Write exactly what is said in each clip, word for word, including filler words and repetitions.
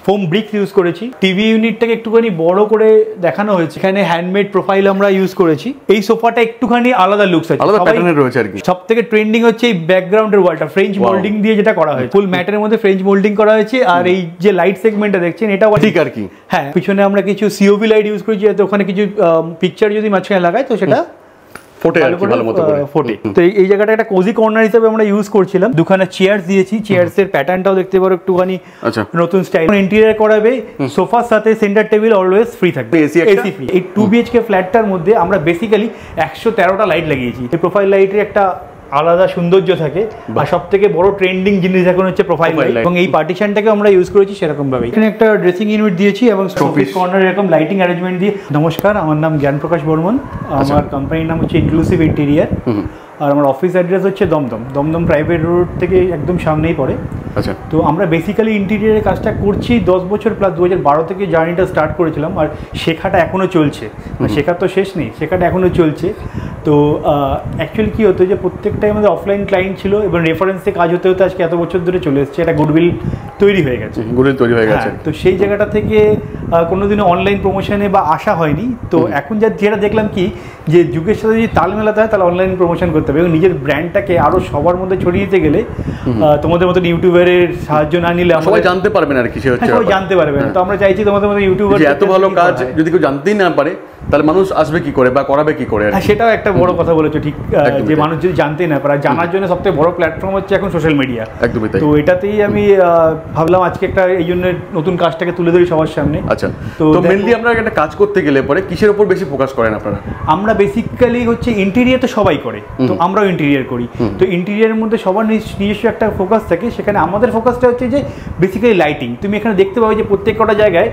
Foam bricks use করেছি। TV ইউনিটটাকে একটুখানি বড় করে দেখানো হয়েছে, এখানে হ্যান্ডমেড প্রোফাইল আমরা ইউজ করেছি। এই সোফাটা একটুখানি আলাদা লুকস আছে, আলাদা প্যাটার্নের রয়েছে আর কি। সব থেকে ট্রেন্ডিং হচ্ছে এই ব্যাকগ্রাউন্ডের ওয়ালটা ফ্রেঞ্চ মোল্ডিং দিয়ে যেটা করা হয়েছে, ফুল ম্যাটের মধ্যে ফ্রেঞ্চ মোল্ডিং করা হয়েছে। আর এই যে লাইট সেগমেন্টটা দেখছেন এটা ঠিক আর কি। হ্যাঁ, পিছনে আমরা কিছু সিওভি লাইট ইউজ করেছি, যাতে ওখানে কিছু পিকচার যদি মাঝখানে লাগাই তো সেটা ফোটে আর কি, ভালো মতো করে ফোটে। তো এই জায়গাটা একটা কোজি কর্নার হিসেবে আমরা ইউজ করছিলাম। দুখানা চেয়ার দিয়েছি, চেয়ারস এর প্যাটার্নটাও দেখতে পারো একটুখানি নতুন স্টাইল। ইন্টেরিয়র করাবে, সোফার সাথে সেন্টার টেবিল অলওয়েজ ফ্রি থাকবে, এসি ফ্রি। এই টু বিএইচকে ফ্ল্যাটটার মধ্যে আমরা বেসিক্যালি একশো তেরোটা লাইট লাগিয়েছি। এই প্রোফাইল লাইটের একটা আলাদা সৌন্দর্য থাকে, আর সব থেকে বড় ট্রেন্ডিং জিনিস এখন হচ্ছে প্রোফাইল লাইট, এবং এই পার্টিশনটাকে আমরা ইউজ করেছি সেরকম ভাবে। এখানে একটা ড্রেসিং ইউনিট দিয়েছি এবং অফিস কর্নার এরকম লাইটিং অ্যারেঞ্জমেন্ট দিয়ে। নমস্কার, আমার নাম জ্ঞান প্রকাশ বর্মন, আমার কোম্পানির নাম হচ্ছে ইনক্লুসিভ ইন্টেরিয়ার, আর আমার অফিস অ্যাড্রেস হচ্ছে দমদম দমদম প্রাইভেট রোড থেকে একদম সামনেই পড়ে। আচ্ছা, তো আমরা বেসিক্যালি ইন্টেরিয়ারের কাজটা করছি দশ বছর প্লাস। দু হাজার বারো থেকে জার্নিটা স্টার্ট করেছিলাম, আর শেখাটা এখনও চলছে, শেখার তো শেষ নেই, শেখাটা এখনও চলছে। তো অ্যাকচুয়ালি কী হতো যে প্রত্যেকটাই আমাদের অফলাইন ক্লায়েন্ট ছিল, এবং রেফারেন্সে কাজ হতে হতে আজকে এত বছর ধরে চলে এসছে, একটা গুডউইল তৈরি হয়ে গেছে, গুডউইল তৈরি হয়ে গেছে। তো সেই জায়গাটা থেকে কোনোদিনও অনলাইন প্রমোশনে বা আশা হয়নি। তো এখন যা যেটা দেখলাম কি, যে যুগের সাথে যদি তাল মেলাতে হয় তাহলে অনলাইন প্রমোশন করতে হবে, এবং নিজের ব্র্যান্ডটাকে আরও সবার মধ্যে ছড়িয়ে দিতে গেলে তোমাদের মতো ইউটিউবারের সাহায্য না নিলে সবাই জানতে পারবেন আর কি, সবাই জানতে পারবেন। তো আমরা চাইছি তোমাদের মতো ইউটিউবার এত ভালো কাজ যদি কেউ জানতেই না পারে তাহলে মানুষ আসবে কি করে বা করাবে কি করে। হ্যাঁ, সেটাও একটা বড় কথা বলেছো, ঠিক, যে মানুষ যদি জানতেই না পারে। জানার জন্য সবথেকে বড় প্ল্যাটফর্ম হচ্ছে এখন সোশ্যাল মিডিয়া। একদমই তাই। তো এটাতেই আমি ভাবলাম আজকে একটা এই জন্য নতুন কাজটাকে তুলে ধরি সবার সামনে। আচ্ছা, তো মেনলি আমরা একটা কাজ করতে গেলে পরে কিসের উপর বেশি ফোকাস করেন আপনারা? আমরা বেসিক্যালি হচ্ছে ইন্টেরিয়ার তো সবাই করে, তো আমরাও ইন্টেরিয়ার করি। তো ইন্টেরিয়ারের মধ্যে সবার নিজস্ব একটা ফোকাস থাকে, সেখানে আমাদের ফোকাসটা হচ্ছে যে বেসিক্যালি লাইটিং। তুমি এখানে দেখতে পাবে যে প্রত্যেক কটা জায়গায়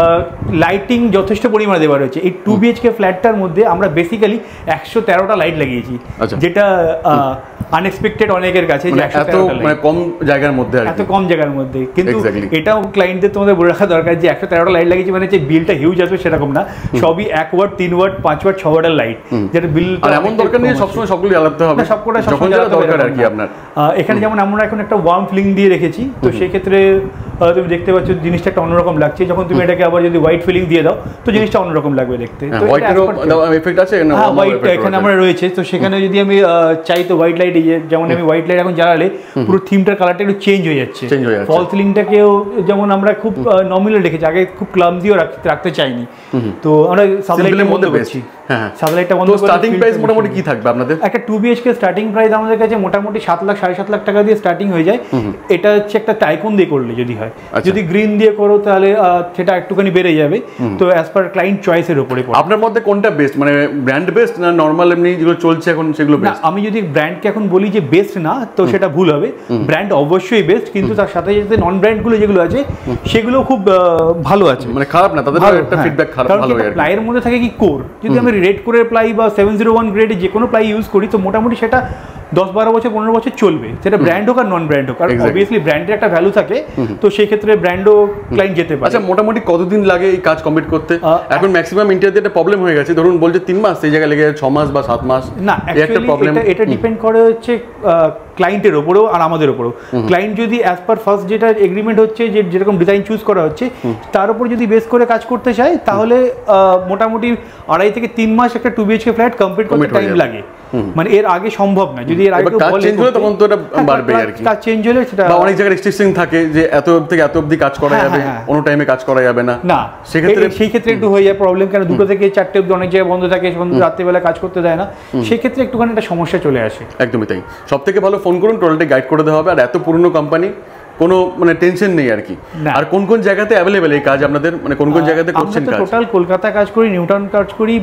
লাইটিং যথেষ্ট পরিমাণে দেওয়া রয়েছে। এই টু বিএইচকে ফ্ল্যাটটার মধ্যে আমরা বেসিক্যালি একশো তেরোটা লাইট লাগিয়েছি, যেটা আনএক্সপেক্টেড অনেকের কাছে, এত কম জায়গার মধ্যে, এত কম জায়গার মধ্যে। কিন্তু এটাও ক্লায়েন্টদের তোমাদের বলে রাখা দরকার যে একশো তেরোটা লাইট লাগিয়েছি মানে যে বিলটা হিউজ আসবে সেরকম না, সবই এক ওয়াট, তিন ওয়াট, পাঁচ ওয়াট, ছ ওয়াটের লাইট, যেটা বিল এমন দরকার নেই সবসময় সবগুলো জ্বালাতে হবে, সবকটা সবসময় জ্বালাতে দরকার আর কি আপনার। এখানে যেমন আমরা এখন একটা ওয়ার্ম ফিলিং দিয়ে রেখেছি, তো সেই ক্ষেত্রে তুমি দেখতে পাচ্ছ জিনিসটা একটা অন্যরকম লাগছে। যখন তুমি এটাকে আবার যদি হোয়াইট ফিলিং দিয়ে দাও তো জিনিসটা অন্যরকম লাগবে দেখতে। তো এফেক্ট আছে এখানে আমরা রয়েছে, তো সেখানে যদি আমি চাই তো হোয়াইট লাইট, যেমন আমি হোয়াইট লাইট এখন জ্বালালে পুরো থিমটার কালারটা একটু চেঞ্জ হয়ে যাচ্ছে। ফল সিলিংটাকেও যেমন আমরা খুব নমিনাল রেখেছি, আগে খুব ক্লামজিও রাখতে চাইনি, তো আমরা সাবলাইটের মধ্যে পেয়েছি। হ্যাঁ, সাবলাইটটা বন্ধ করে স্টার্টিং প্রাইস মোটামুটি কি থাকবে আপনাদের? একটা টু বিএইচকে স্টার্টিং প্রাইস আমাদের কাছে মোটামুটি সাত লাখ সাড়ে সাত লাখ টাকা দিয়ে স্টার্টিং হয়ে যায়। এটা হচ্ছে একটা টাইকন দিয়ে করলে যদি হয়, যদি গ্রিন দিয়ে করো তাহলে সেটা একটুখানি বেড়ে যাবে। তো অ্যাজ পার ক্লায়েন্ট চয়েসের উপরে। আপনার মধ্যে কোনটা বেস্ট, মানে ব্র্যান্ড বেস্ট না নর্মাল এমনি যেগুলো চলছে এখন সেগুলো বেস্ট? আমি যদি ব্র্যান্ডকে এখন বলি যে বেস্ট না, তো সেটা ভুল হবে। ব্র্যান্ড অবশ্যই বেস্ট, কিন্তু তার সাথে সাথে নন ব্র্যান্ডগুলো যেগুলো আছে সেগুলো খুব ভালো আছে, মানে খারাপ না, তাদের একটা ফিডব্যাক খারাপ ভালো হয়। প্লাইয়ের মধ্যে থাকে কি কোর, যদি আমি রেড কোরের প্লাই বা সেভেন জিরো ওয়ান গ্রেডে যে কোনো প্লাই ইউজ করি তো মোটামুটি সেটা দশ বারো বছর পনেরো বছর চলবে, সেটা ব্র্যান্ড হোক আর নন ব্র্যান্ড হোক। আর অবভিয়াসলি ব্র্যান্ডের একটা ভ্যালু থাকে, তো সেই ক্ষেত্রে ব্র্যান্ডও ক্লায়েন্ট যেতে পারে। আচ্ছা, মোটামুটি কতদিন লাগে এই কাজ কমপ্লিট করতে? এখন ম্যাক্সিমাম ইন্টেরিয়রতে একটা প্রবলেম হয়ে গেছে, ধরুন বলছে তিন মাস, সেই জায়গায় লেগে ছ মাস বা সাত মাস। না, একটা প্রবলেম, এটা ডিপেন্ড করে হচ্ছে ক্লায়েন্টের ওপরেও আর আমাদের ওপরেও। ক্লায়েন্ট যদি অ্যাজ পার ফার্স্ট যেটা এগ্রিমেন্ট হচ্ছে, যে যেরকম ডিজাইন চুজ করা হচ্ছে তার উপর যদি বেস করে কাজ করতে চায় তাহলে মোটামুটি আড়াই থেকে তিন মাস একটা টু বিএইচকে ফ্ল্যাট কমপ্লিট করতে টাইম লাগে, মানে এর আগে সম্ভব না। যদি এর আগে কাজ চেঞ্জ হলে তখন তো এটা বাড়বে আর কি, কাজ চেঞ্জ হলে সেটা, বা অনেক জায়গায় রেস্ট্রিকশন থাকে যে এত থেকে এত অবধি কাজ করা যাবে, অন্য টাইমে কাজ করা যাবে না। না, সেক্ষেত্রে সেই ক্ষেত্রে একটু হয়ে যায় প্রবলেম, কারণ দুটো থেকে চারটে অবধি অনেক জায়গায় বন্ধ থাকে, রাত্রিবেলা কাজ করতে দেয় না, সেক্ষেত্রে একটুখানি একটা সমস্যা চলে আসে। একদমই তাই। সব থেকে ভালো ফোন করুন, টোটালটা গাইড করে দেওয়া হবে। আর এত পুরনো কোম্পানি, কোনো মানে টেনশন নেই আর কি। আর কোন কোন জায়গাতে অ্যাভেলেবেল এই কাজ আপনাদের, মানে কোন কোন জায়গাতে করছেন কাজ? টোটাল কলকাতা কাজ করি, নিউটাউন কাজ করি,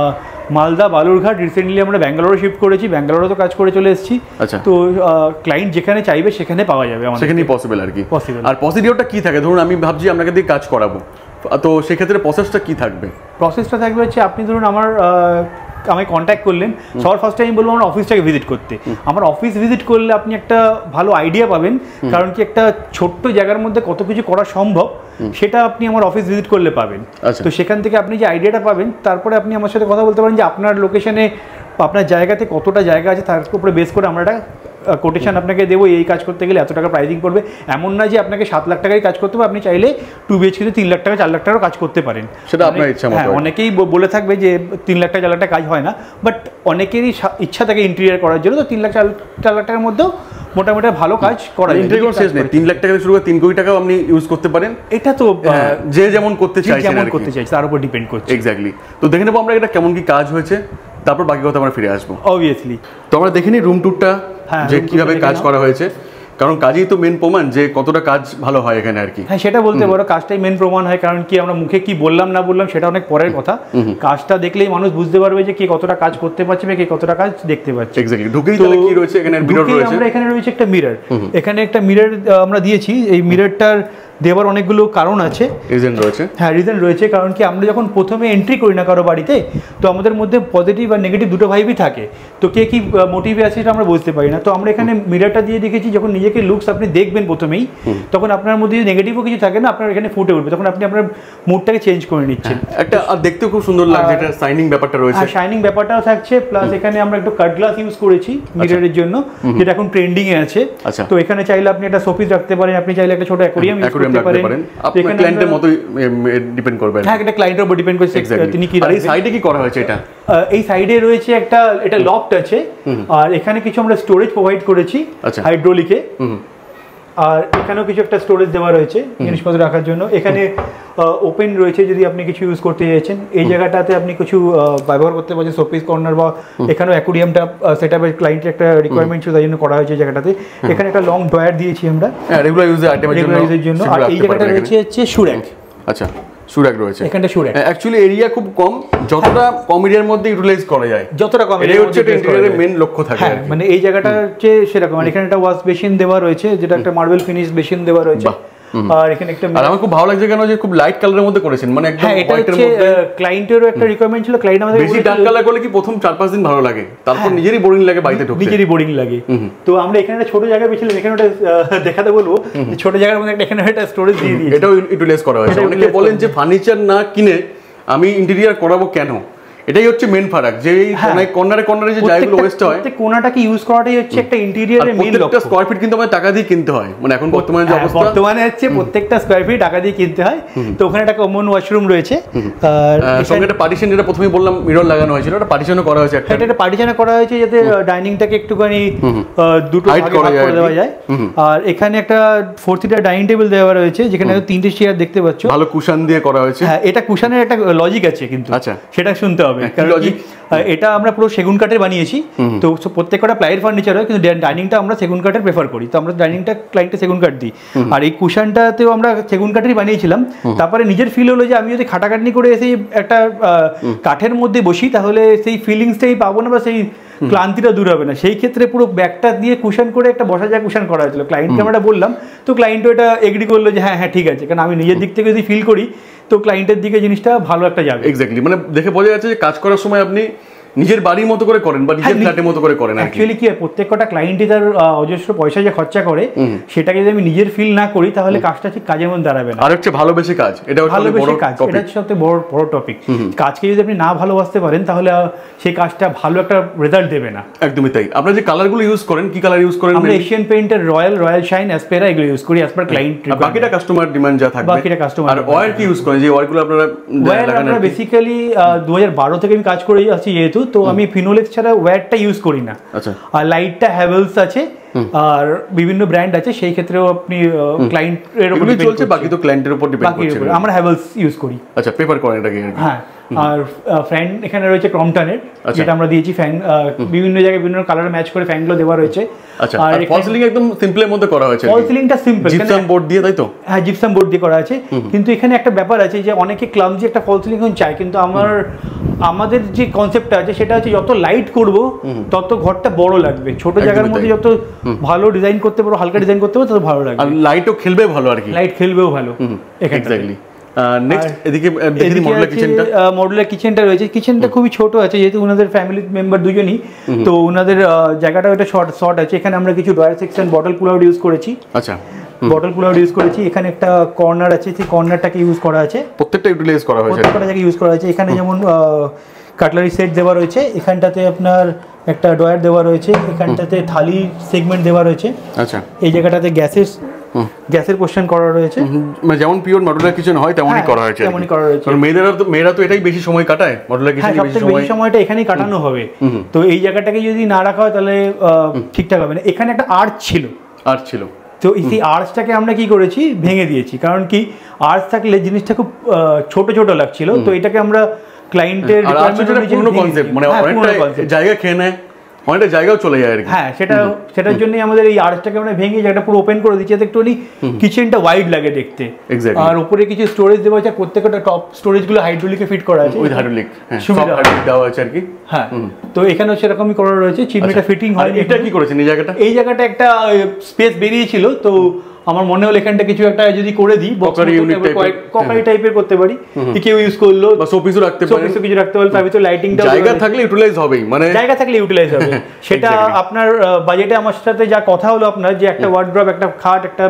মালদা, বালুরঘাট, রিসেন্টলি আমরা ব্যাঙ্গালোরে শিফট করেছি, ব্যাঙ্গালোরে তো কাজ করে চলে এসেছি। আচ্ছা, তো ক্লায়েন্ট যেখানে চাইবে সেখানে পাওয়া যাবে, সেখানেই পসিবল আর কি। পসিবল। আর প্রসিডিওরটা কি থাকে? ধরুন আমি ভাবছি আপনাকে দিয়ে কাজ করাবো, তো সেক্ষেত্রে প্রসেসটা কি থাকবে? প্রসেসটা থাকবে হচ্ছে আপনি ধরুন আমার আমায় কন্ট্যাক্ট করলেন, সবার ফার্স্ট টাইম বলবো আমার অফিসটাকে ভিজিট করতে। আমার অফিস ভিজিট করলে আপনি একটা ভালো আইডিয়া পাবেন, কারণ কি একটা ছোট্ট জায়গার মধ্যে কত কিছু করা সম্ভব সেটা আপনি আমার অফিস ভিজিট করলে পাবেন। তো সেখান থেকে আপনি যে আইডিয়াটা পাবেন, তারপরে আপনি আমার সাথে কথা বলতে পারেন যে আপনার লোকেশনে আপনার জায়গাতে কতটা জায়গা আছে তার উপরে বেস করে আমরা একটা কোটেশন আপনাকে দেবো, এই কাজ করতে গেলে এত টাকা প্রাইসিং পড়বে। এমন না যে আপনাকে সাত লাখ টাকায় কাজ করতে হবে, আপনি চাইলে টু বিএইচকে তিন লাখ টাকা চার লাখ টাকারও কাজ করতে পারেন, সেটা আপনার ইচ্ছা মতো। হ্যাঁ, অনেকেই বলে থাকবে যে তিন লাখ টাকা চার লাখ টাকা কাজ হয় না, বাট অনেকেরই ইচ্ছা থাকে ইন্টেরিয়ার করার জন্য, তো তিন লাখ চার চার লাখ টাকার মধ্যেও মোটামুটি ভালো কাজ করা যায়। ইন্টেরিয়র শেষ নেই, তিন লাখ টাকা শুরু করে তিন কোটি টাকাও আপনি ইউজ করতে পারেন। এটা তো যে যেমন করতে চাইছেন, যেমন করতে চাইছে তার উপর ডিপেন্ড করছে। এক্স্যাক্টলি। তো দেখে নেবো আমরা এটা কেমন কি কাজ হয়েছে, তারপর বাকি কথা আমরা ফিরে আসবো। অবভিয়াসলি। তো আমরা দেখে নিই রুম টুরটা যে কিভাবে কাজ করা হয়েছে, কারণ কাজই তো মেন প্রমাণ যে কতটা কাজ ভালো হয় এখানে আর কি। হ্যাঁ, সেটা বলতে পারো, কাজটাই মেন প্রমাণ হয়। কারণ কি আমরা মুখে কি বললাম না বললাম সেটা অনেক পরের কথা, কাজটা দেখলেই মানুষ বুঝতে পারবে যে কে কতটা কাজ করতে পারছে বা কে কতটা কাজ দেখতে পাচ্ছে। এক্স্যাক্টলি। ঢুকেই তাহলে কি রয়েছে এখানে? মিরর রয়েছে। আমরা এখানে রয়েছে একটা মিরর, এখানে একটা মিরর আমরা দিয়েছি। এই মিররটার দেওয়ার অনেকগুলো কারণ আছে, রিজন রয়েছে। হ্যাঁ, রিজন রয়েছে। কারণ কি আমরা যখন প্রথমে এন্ট্রি করি না কারো বাড়িতে, তো আমাদের মধ্যে পজিটিভ আর নেগেটিভ দুটো ভাইবই থাকে, তো কে কি মোটিভে আছে সেটা আমরা বুঝতে পারি না। তো আমরা এখানে মিররটা দিয়ে দেখেছি যখন নিজেকে লুকস আপনি দেখবেন প্রথমেই, তখন আপনার মধ্যে যদি নেগেটিভও কিছু থাকে না, আপনার এখানে ফুটে উঠবে, তখন আপনি আপনার মুডটাকে চেঞ্জ করে নিচ্ছেন। একটা আর দেখতে খুব সুন্দর লাগছে, এটা শাইনিং ব্যাপারটা রয়েছে। হ্যাঁ, শাইনিং ব্যাপারটাও থাকছে, প্লাস এখানে আমরা একটু কাট গ্লাস ইউজ করেছি মিররের জন্য, যেটা এখন ট্রেন্ডিং এ আছে। তো এখানে চাইলে আপনি একটা শোপিস রাখতে পারেন, আপনি চাইলে একটা ছোট অ্যাকোয়ারিয়াম ইউজ করতে পারেন। আপনার ক্লায়েন্টের মতই ডিপেন্ড করবে। হ্যাঁ, এটা ক্লায়েন্টের উপর ডিপেন্ড করছে তিনি কি। আর এই সাইডে কি করা হয়েছে? এটা এই সাইডে রয়েছে একটা, এটা লফট আছে, আর এখানে কিছু আমরা স্টোরেজ প্রোভাইড করেছি হাইড্রোলিকে, আর এখানেও কিছু একটা স্টোরেজ দেওয়া রয়েছে জিনিসপত্র রাখার জন্য। এখানে ওপেন রয়েছে যদি আপনি কিছু ইউজ করতে চাইছেন। এই জায়গাটাতে আপনি কিছু ব্যবহার করতে পারছেন, শোপিস কর্নার বা এখানেও অ্যাকোয়ারিয়ামটা সেট আপের ক্লায়েন্টের একটা রিকোয়ারমেন্ট ছিল, তাই জন্য করা হয়েছে জায়গাটাতে। এখানে একটা লং ড্রয়ার দিয়েছি আমরা রেগুলার ইউজের আইটেমের জন্য। রেগুলার ইউজের জন্য। আর এই জায়গাটা রয়েছে হচ্ছে সুরেক। আচ্ছা, সুরাক রয়েছে এখানটা। সুরাক অ্যাকচুয়ালি এরিয়া খুব কম, যতটা কম এরিয়ার মধ্যে ইউটিলাইজ করা যায়, যতটা কম এরিয়া হচ্ছে ইন্টেরিয়রের মেইন লক্ষ্য থাকে। হ্যাঁ, মানে এই জায়গাটা হচ্ছে সেরকম। আর এখানে একটা ওয়াশ বেসিন দেওয়া রয়েছে, যেটা একটা মার্বেল ফিনিশ বেসিন দেওয়া রয়েছে। আর এখানে একটা, আর আমার খুব ভালো লাগছে কেন যে খুব লাইট কালারের মধ্যে করেছেন, মানে একদম হোয়াইটের মধ্যে। ক্লায়েন্টেরও একটা রিকোয়ারমেন্ট ছিল, ক্লায়েন্ট আমাদের বেশি ডার্ক কালার করলে কি প্রথম চার পাঁচ দিন ভালো লাগে, তারপর নিজেরই বোরিং লাগে বাড়িতে ঢুকতে, নিজেরই বোরিং লাগে। তো আমরা এখানে একটা ছোট জায়গা পেয়েছিলাম, এখানে একটা দেখাতে বলবো, ছোট জায়গার মধ্যে এখানে একটা স্টোরেজ দিয়ে দিয়েছি। এটাও ইউটিলাইজ করা হয়েছে। অনেকে বলেন যে ফার্নিচার না কিনে আমি ইন্টেরিয়র করাবো কেন, এটাই হচ্ছে মেন ফারাক, যে এই কর্নারে কর্নারে যে জায়গাগুলো ওয়েস্ট হয়, প্রত্যেক কোণাটাকে ইউজ করাটাই হচ্ছে একটা ইন্টেরিয়রের মেইন লক্ষ্য। প্রত্যেকটা স্কয়ার ফিট কিন্তু আমাদের টাকা দিয়ে কিনতে হয়, মানে এখন বর্তমানে যে অবস্থা, বর্তমানে হচ্ছে প্রত্যেকটা স্কয়ার ফিট টাকা দিয়ে কিনতে হয়। তো ওখানে একটা কমন ওয়াশরুম রয়েছে, আর সঙ্গে একটা পার্টিশন, যেটা প্রথমেই বললাম মিরর লাগানো হয়েছিল, একটা পার্টিশনও করা হয়েছে। একটা এটা পার্টিশন করা হয়েছে যাতে ডাইনিংটাকে একটুখানি দুটো ভাগে ভাগ করে দেওয়া যায়। আর এখানে একটা ফোর সিটার ডাইনিং টেবিল দেওয়া রয়েছে, যেখানে তিনটে চেয়ার দেখতে পাচ্ছ, ভালো কুশন দিয়ে করা হয়েছে। হ্যাঁ, এটা কুশনের একটা লজিক আছে কিন্তু, আচ্ছা সেটা শুনতে হবে। লজিক এটা আমরা পুরো সেগুন কাঠের বানিয়েছি, তো প্রত্যেকটা প্লাইয়ের ফার্নিচার হয়, কিন্তু ডাইনিংটা আমরা সেগুন কাঠের প্রেফার করি, তো আমরা ডাইনিংটা ক্লায়েন্টকে সেগুন কাঠ দিই। আর এই কুশনটাতেও আমরা সেগুন কাঠেরই বানিয়েছিলাম। তারপরে নিজের ফিল হলো যে আমি যদি খাটাখাটনি করে সেই একটা কাঠের মধ্যে বসি, তাহলে সেই ফিলিংসটাই পাবো না বা সেই ক্লান্তিটা দূর হবে না। সেই ক্ষেত্রে পুরো ব্যাগটা দিয়ে কুশন করে একটা বসা যায় কুশন করা হয়েছিল। ক্লায়েন্টকে আমরা বললাম, তো ক্লায়েন্টও এটা এগ্রি করলো যে হ্যাঁ হ্যাঁ ঠিক আছে, কারণ আমি নিজের দিক থেকে যদি ফিল করি তো ক্লায়েন্টের দিকে জিনিসটা ভালো একটা যাবে। এক্স্যাক্টলি, মানে দেখে বোঝা যাচ্ছে যে কাজ করার সময় আপনি নিজের বাড়ির মতো করে করেন বা নিজের ফ্ল্যাটের মতো করে করেন। অ্যাকচুয়ালি কি প্রত্যেকটা ক্লায়েন্টই তার অজস্র পয়সা যে খরচা করে, সেটাকে যদি আমি নিজের ফিল না করি তাহলে কাজটা ঠিক কাজের মধ্যে দাঁড়াবে না। আর হচ্ছে ভালোবেসে কাজ, এটা হচ্ছে বড় কাজ, এটা হচ্ছে সবথেকে বড় বড় টপিক। কাজকে যদি আপনি না ভালোবাসতে পারেন তাহলে সেই কাজটা ভালো একটা রেজাল্ট দেবে না। একদমই তাই। আপনারা যে কালারগুলো ইউজ করেন, কি কালার ইউজ করেন? আমরা এশিয়ান পেইন্টের রয়্যাল, রয়্যাল শাইন, অ্যাসপেরা এগুলো ইউজ করি অ্যাজ পার ক্লায়েন্ট। বাকিটা কাস্টমার ডিমান্ড যা থাকবে, বাকিটা কাস্টমার। আর ওয়্যার কি ইউজ করেন? যে ওয়্যারগুলো আপনারা ওয়্যার আমরা বেসিক্যালি দু হাজার বারো থেকে আমি কাজ করে আসছি যেহেতু, তো আমি ফিনোলেক্স ছাড়া ওয়্যারটা ইউজ করি না। আচ্ছা। আর লাইটটা হ্যাভেলস আছে, আর বিভিন্ন ব্র্যান্ড আছে, সেই ক্ষেত্রেও আপনি ক্লায়েন্টের উপর ডিপেন্ড চলছে, বাকি তো ক্লায়েন্টের উপর ডিপেন্ড করছে। আমরা হ্যাভেলস ইউজ করি। আচ্ছা, প্রেফার করেন এটাকে? হ্যাঁ। আর ফ্যান এখানে রয়েছে ক্রমটনের, যেটা আমরা দিয়েছি। ফ্যান বিভিন্ন জায়গায় বিভিন্ন কালার ম্যাচ করে ফ্যানগুলো দেওয়া রয়েছে। আচ্ছা, আর ফল সিলিং একদম সিম্পলের মধ্যে করা হয়েছে। ফল সিলিংটা সিম্পল, জিপসাম বোর্ড দিয়ে, তাই তো? হ্যাঁ, জিপসাম বোর্ড দিয়ে করা আছে। কিন্তু এখানে একটা ব্যাপার আছে যে অনেকে ক্লামজি একটা ফল সিলিং চায়, কিন্তু আমার আমাদের যে কনসেপ্টটা আছে সেটা হচ্ছে যত লাইট করব তত ঘরটা বড় লাগবে। ছোট জায়গার মধ্যে যত ভালো ডিজাইন করতে পারো, হালকা ডিজাইন করতে পারো, তত ভালো লাগবে। আর লাইটও খেলবে ভালো আর কি, লাইট খেলবেও ভালো। এক্স্যাক্টলি। নেক্সট এদিকে দেখি মডুলার কিচেনটা। মডুলার কিচেনটা রয়েছে। কিচেনটা খুবই ছোট আছে, যেহেতু ওনাদের ফ্যামিলি মেম্বার দুজনই, তো ওনাদের জায়গাটা ওটা শর্ট শর্ট আছে। এখানে আমরা কিছু drawer section, bottle cooler use করেছি। আচ্ছা, বটল কুলার ইউজ করেছি। এখানে একটা কর্নার আছে, সেই কর্নারটাকে ইউজ করা আছে, প্রত্যেকটা ইউটিলাইজ করা হয়েছে, প্রত্যেকটা জায়গায় ইউজ করা আছে। এখানে যেমন কাটলারি সেট দেওয়া রয়েছে, এখানটাতে আপনার একটা ড্রয়ার দেওয়া রয়েছে, এখানটাতে থালি সেগমেন্ট দেওয়া রয়েছে। আচ্ছা, এই জায়গাটাতে গ্যাসের গ্যাসের পোর্শন করা রয়েছে, মানে যেমন পিওর মডুলার কিচেন হয় তেমনই করা হয়েছে, তেমনই করা রয়েছে। কারণ মেয়েরা তো মেয়েরা তো এটাই বেশি সময় কাটায়, মডুলার কিচেনে বেশি সময়, বেশি সময়টা এখানেই কাটানো হবে। তো এই জায়গাটাকে যদি না রাখা হয় তাহলে ঠিকঠাক হবে না। এখানে একটা আর্চ ছিল, আর্চ ছিল, তো এই আর্চটাকে আমরা কি করেছি, ভেঙে দিয়েছি। কারণ কি, আর্চ থাকলে জিনিসটা খুব ছোট ছোট লাগছিল, তো এটাকে আমরা ক্লায়েন্টের কনসেপ্ট মানে অনেকটা জায়গা খেয়ে নেয়, অনেকটা জায়গাও চলে যায় আর কি। হ্যাঁ, সেটা সেটার জন্যই আমাদের এই আর্চটাকে আমরা ভেঙে জায়গাটা পুরো ওপেন করে দিচ্ছি, যাতে একটুখানি কিচেনটা ওয়াইড লাগে দেখতে। আর উপরে কিছু স্টোরেজ দেওয়া আছে, প্রত্যেকটা টপ স্টোরেজগুলো হাইড্রোলিকে ফিট করা আছে, উইথ হাইড্রোলিক সুবিধা দেওয়া আছে আর কি। হ্যাঁ, তো এখানেও সেরকমই করা রয়েছে, চিমনিটা ফিটিং হয়। এটা কি করেছেন এই জায়গাটা? এই জায়গাটা একটা স্পেস বেরিয়েছিল, তো আমার মনে হলো এখানটা কিছু একটা যদি করে দিই, ককারি টাইপের করতে পারি, কেউ ইউজ করলো বা শোপিসও রাখতে পারে, শোপিসও কিছু রাখতে পারে, তার ভিতরে লাইটিংটা জায়গা থাকলে ইউটিলাইজ হবেই, মানে জায়গা থাকলে ইউটিলাইজ হবে। সেটা আপনার বাজেটে আমার সাথে যা কথা হলো আপনার, যে একটা ওয়ার্ড্রপ, একটা খাট, একটা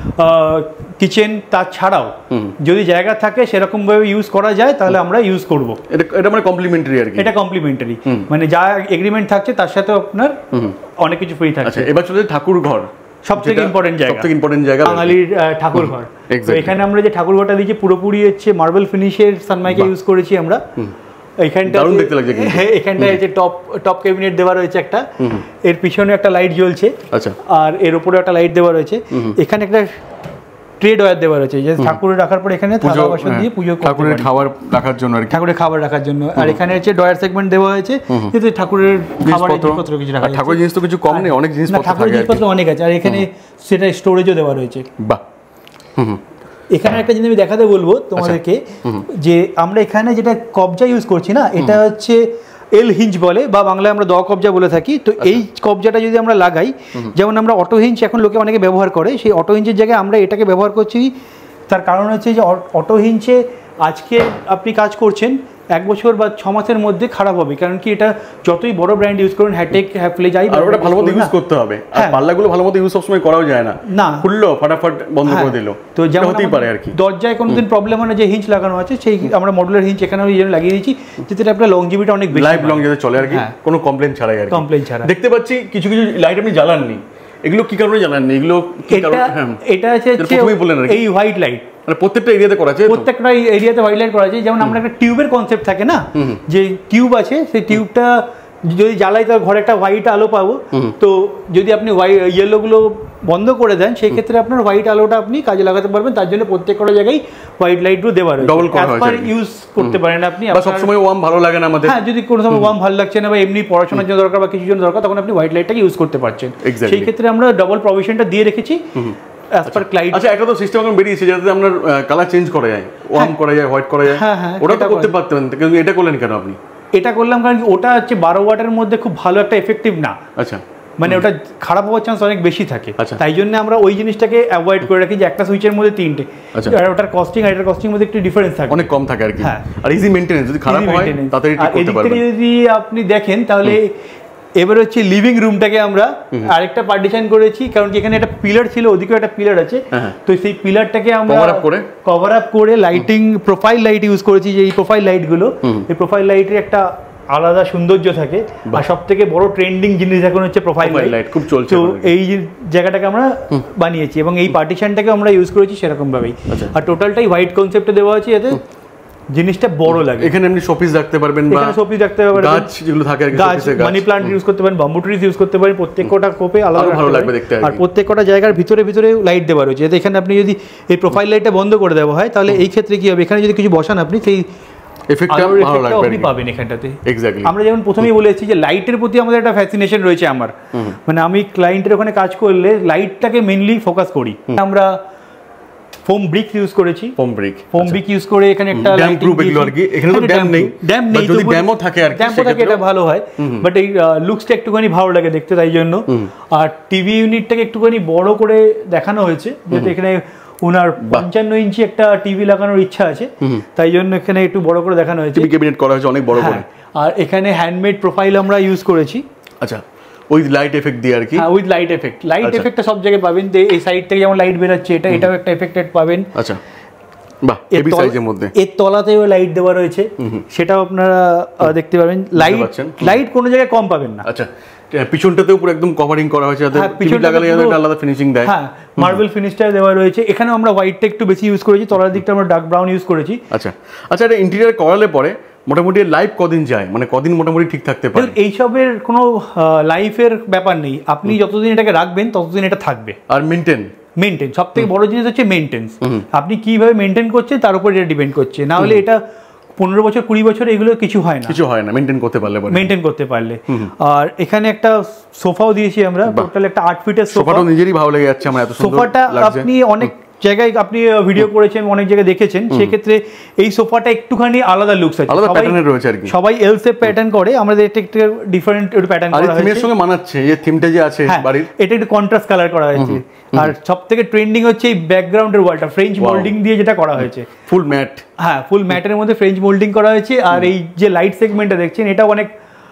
কিচেন, তার ছাড়াও যদি জায়গা থাকে সেরকম ভাবে ইউজ করা যায় তাহলে আমরা ইউজ করব। এটা এটা মানে কমপ্লিমেন্টারি আর কি, এটা কমপ্লিমেন্টারি, মানে যা এগ্রিমেন্ট থাকছে তার সাথে আপনার অনেক কিছু ফ্রি থাকছে। আচ্ছা, এবার চলে ঠাকুর ঘর, সবথেকে ইম্পর্টেন্ট জায়গা, সবথেকে ইম্পর্টেন্ট জায়গা বাঙালির ঠাকুর ঘর। তো এখানে আমরা যে ঠাকুর ঘরটা দিয়েছি পুরোপুরি হচ্ছে মার্বেল ফিনিশের সানমাইকা ইউজ করেছি আমরা। এইখানটা দারুণ দেখতে লাগছে, এখানটায় যে টপ টপ ক্যাবিনেট দেওয়া রয়েছে একটা, এর পিছনে একটা লাইট জ্বলছে, আচ্ছা, আর এর উপরে একটা লাইট দেওয়া রয়েছে। এখানে একটা ট্রে ডয়ার দেওয়া রয়েছে, যে ঠাকুরের রাখার পর এখানে থালা বাসন দিয়ে পুজো করতে পারি, ঠাকুরের খাবার রাখার জন্য আর কি, ঠাকুরের খাবার রাখার জন্য। আর এখানে হচ্ছে ডয়ার সেগমেন্ট দেওয়া হয়েছে, যাতে ঠাকুরের খাবারের জিনিসপত্র কিছু রাখা যায়। ঠাকুরের জিনিস তো কিছু কম নেই, অনেক জিনিসপত্র থাকে, ঠাকুরের জিনিসপত্র অনেক আছে। আর এখানে সেটা স্টোরেজও দেওয়া রয়েছে। বাহ। হুম, এখানে একটা জিনিস আমি দেখাতে বলবো তোমাদেরকে, যে আমরা এখানে যেটা কবজা ইউজ করছি না, এটা হচ্ছে এল হিঞ্জ বলে, বা বাংলায় আমরা দ কবজা বলে থাকি। তো এই কবজাটা যদি আমরা লাগাই, যেমন আমরা অটো হিঞ্জ এখন লোকে অনেকে ব্যবহার করে, সেই অটো হিঞ্জের জায়গায় আমরা এটাকে ব্যবহার করছি। তার কারণ হচ্ছে যে অটো হিঞ্জে আজকে আপনি কাজ করছেন, এক বছর বা ছ মাসের মধ্যে খারাপ হবে, কারণ কি এটা যতই বড় ব্র্যান্ড ইউজ করুন, হ্যাটেক, হ্যাফলে, যাই, আর ওটা ভালো মতো ইউজ করতে হবে। আর পাল্লাগুলো ভালো মতো ইউজ সবসময় করাও যায় না, না খুললো ফটাফট বন্ধ করে দিল, তো যেমন হতেই পারে আর কি। দরজায় কোনোদিন প্রবলেম হয় না, যে হিঞ্জ লাগানো আছে সেই আমরা মডুলার হিঞ্জ এখানে লাগিয়ে দিয়েছি, যাতে আপনার লংজিভিটি অনেক বেশি, লাইফ লং যাতে চলে আর কি, কোনো কমপ্লেন ছাড়াই আর কি, কমপ্লেন ছাড়া। দেখতে পাচ্ছি কিছু কিছু লাইট আপনি জ্বালাননি, এগুলো কি কারণে জ্বালাননি? এগুলো এটা হচ্ছে এই হোয়াইট লাইট, মানে প্রত্যেকটা এরিয়াতে করা আছে, প্রত্যেকটা এরিয়াতে হোয়াইট লাইট করা আছে। যেমন আমরা একটা টিউবের কনসেপ্ট থাকে না, যে টিউব আছে, সেই টিউবটা যদি জ্বালাই তাহলে ঘরে একটা হোয়াইট আলো পাবো। তো যদি আপনি হোয়াইট ইয়েলো গুলো বন্ধ করে দেন, সেই ক্ষেত্রে আপনার হোয়াইট আলোটা আপনি কাজে লাগাতে পারবেন। তার জন্য প্রত্যেকটা জায়গায় হোয়াইট লাইটও দেওয়া রয়েছে, ডবল করা হয়েছে, ইউজ করতে পারেন আপনি। বা সব সময় ওয়ার্ম ভালো লাগে না আমাদের, হ্যাঁ, যদি কোনো সময় ওয়ার্ম ভালো লাগছে না বা এমনি পড়াশোনার জন্য দরকার বা কিছুর জন্য দরকার, তখন আপনি হোয়াইট লাইটটাকে ইউজ করতে পারছেন। সেই ক্ষেত্রে আমরা ডবল প্রভিশনটা দিয়ে রেখেছি। আচ্ছা, একটা তো সিস্টেম এখন বেরিয়েছে যাতে আমরা কালার চেঞ্জ করা যায়, ওয়ার্ম করা যায়, হোয়াইট করা যায়, ওটা তো করতে পারতেন, কিন্তু এটা করলেন কেন আপনি? এটা করলাম কারণ ওটা হচ্ছে বারো ওয়াটের মধ্যে খুব ভালো একটা এফেক্টিভ না। আচ্ছা, মানে ওটা খারাপ হওয়ার চান্স অনেক বেশি থাকে, তাই জন্য আমরা ওই জিনিসটাকে অ্যাভয়েড করে রাখি, যে একটা সুইচের মধ্যে তিনটে, আর ওটার কস্টিং আর এটার কস্টিং মধ্যে একটু ডিফারেন্স থাকে, অনেক কম থাকে আর কি। আর ইজি মেইনটেনেন্স, যদি খারাপ হয় তাড়াতাড়ি ঠিক করতে পারবেন। যদি আপনি দেখেন তাহলে এবার হচ্ছে লিভিং রুমটাকে আমরা আরেকটা পার্টিশন করেছি, কারণ কি এখানে একটা পিলার ছিল, ওদিকেও একটা পিলার আছে, তো সেই পিলারটাকে আমরা কভার আপ করে কভার আপ করে লাইটিং প্রোফাইল লাইট ইউজ করেছি। যে এই প্রোফাইল লাইট গুলো, এই প্রোফাইল লাইটের একটা আলাদা সৌন্দর্য থাকে, আর সব থেকে বড় ট্রেন্ডিং জিনিস এখন হচ্ছে প্রোফাইল লাইট, খুব চলছে। তো এই জায়গাটাকে আমরা বানিয়েছি এবং এই পার্টিশনটাকে আমরা ইউজ করেছি সেরকম ভাবেই। আর টোটালটাই হোয়াইট কনসেপ্টে দেওয়া আছে, যাতে জিনিসটা বড় লাগে। এখানে আপনি শোপিস রাখতে পারবেন, বা এখানে শোপিস রাখতে পারবেন, গাছ যেগুলো থাকে আর কি, গাছ, মানি প্ল্যান্ট ইউজ করতে পারেন, বাম্বু ট্রিজ ইউজ করতে পারেন, প্রত্যেকটা কোপে আলাদা ভালো লাগবে দেখতে। আর প্রত্যেকটা জায়গার ভিতরে ভিতরে লাইট দেওয়া রয়েছে, যাতে এখানে আপনি যদি এই প্রোফাইল লাইটটা বন্ধ করে দেওয়া হয়, তাহলে এই ক্ষেত্রে কি হবে, এখানে যদি কিছু বসান আপনি, সেই এফেক্টটা ভালো লাগবে আপনি পাবেন এখানটাতে। এক্স্যাক্টলি, আমরা যেমন প্রথমেই বলেছি যে লাইটের প্রতি আমাদের একটা ফ্যাসিনেশন রয়েছে আমার, মানে আমি ক্লায়েন্টের ওখানে কাজ করলে লাইটটাকে মেইনলি ফোকাস করি। আমরা ফোম ব্রিক ইউজ করেছি, foam brick foam brick use করে এখানে একটা ড্যাম প্রুফ এগুলো আর কি। এখানে তো ড্যাম নেই, ড্যাম নেই, যদি ড্যামও থাকে আর কি, ড্যামও থাকে এটা ভালো হয়, বাট এই লুকসটা একটুখানি ভালো লাগে দেখতে, তাই জন্য। আর টিভি ইউনিটটাকে একটুখানি বড় করে দেখানো হয়েছে, যাতে এখানে ওনার পঞ্চান্ন ইঞ্চি একটা টিভি লাগানোর ইচ্ছা আছে, তাই জন্য এখানে একটু বড় করে দেখানো হয়েছে, টিভি ক্যাবিনেট করা হয়েছে অনেক বড় করে। আর এখানে হ্যান্ডমেড প্রোফাইল আমরা ইউজ করেছি। আচ্ছা, উইথ লাইট এফেক্ট দিয়ে আর কি। হ্যাঁ, উইথ লাইট এফেক্ট, লাইট এফেক্টটা সব জায়গায় পাবেন। এই সাইড থেকে যেমন লাইট বেরোচ্ছে, এটা এটাও একটা এফেক্টেড পাবেন। আচ্ছা, বাহ হেভি সাইজের মধ্যে। এর তলাতেও লাইট দেওয়া রয়েছে, সেটাও আপনারা দেখতে পাবেন। লাইট লাইট কোনো জায়গায় কম পাবেন না। আচ্ছা পিছনটাতেও পুরো একদম কভারিং করা হয়েছে, যাতে টিভি লাগালে একটা আলাদা ফিনিশিং দেয়। হ্যাঁ মার্বেল ফিনিশটা দেওয়া রয়েছে। এখানেও আমরা হোয়াইটটা একটু বেশি ইউজ করেছি, তলার দিকটা আমরা ডার্ক ব্রাউন ইউজ করেছি। আচ্ছা আচ্ছা এটা ইন্টেরিয়র করালে পরে মোটামুটি লাইফ কদিন যায়, মানে কদিন মোটামুটি ঠিক থাকতে পারে? এইসবের কোনো লাইফের ব্যাপার নেই, আপনি যতদিন এটাকে রাখবেন ততদিন এটা থাকবে। আর মেইনটেইন মেইনটেইন সব থেকে বড় জিনিস হচ্ছে মেইনটেন্স। আপনি কিভাবে মেইনটেইন করছেন তার উপর এটা ডিপেন্ড করছে, না হলে এটা পনেরো বছর কুড়ি বছর এগুলো কিছু হয় না, কিছু হয় না মেইনটেইন করতে পারলে মেইনটেইন করতে পারলে। আর এখানে একটা সোফাও দিয়েছি আমরা, টোটাল একটা আট ফিটের সোফা। সোফাটা নিজেরই ভালো লেগে যাচ্ছে আমার, এত সুন্দর সোফাটা আপনি অনেক জায়গায় আপনি ভিডিও করেছেন, অনেক জায়গায় দেখেছেন, সেক্ষেত্রে এই সোফাটা একটুখানি আলাদা লুকস আছে, আলাদা প্যাটার্নের রয়েছে আর কি। সবাই এল শেপ প্যাটার্ন করে, আমাদের এটা একটু ডিফারেন্ট একটু প্যাটার্ন করা হয়েছে। থিমের সঙ্গে মানাচ্ছে, এই থিমটা যে আছে বাড়ির, এটা একটু কন্ট্রাস্ট কালার করা হয়েছে। আর সবথেকে ট্রেন্ডিং হচ্ছে এই ব্যাকগ্রাউন্ডের ওয়ালটা ফ্রেঞ্চ মোল্ডিং দিয়ে যেটা করা হয়েছে, ফুল ম্যাট। হ্যাঁ ফুল ম্যাটের মধ্যে ফ্রেঞ্চ মোল্ডিং করা হয়েছে। আর এই যে লাইট সেগমেন্টটা দেখছেন, এটা অনেক